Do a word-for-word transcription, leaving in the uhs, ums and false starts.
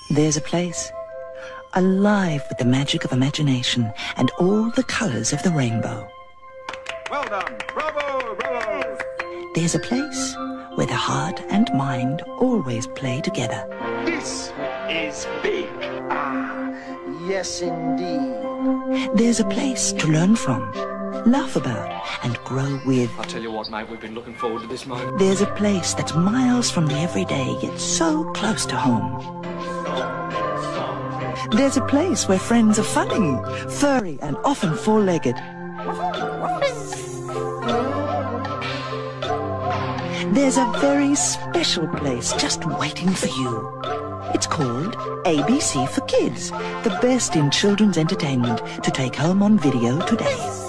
There's a place alive with the magic of imagination and all the colors of the rainbow. Well done! Bravo! Bravo! There's a place where the heart and mind always play together. This is big. Ah, yes indeed. There's a place to learn from, laugh about, and grow with. I'll tell you what, mate, we've been looking forward to this moment. There's a place that's miles from the everyday, yet so close to home. There's a place where friends are funny, furry, and often four-legged. There's a very special place just waiting for you. It's called A B C for Kids, the best in children's entertainment to take home on video today.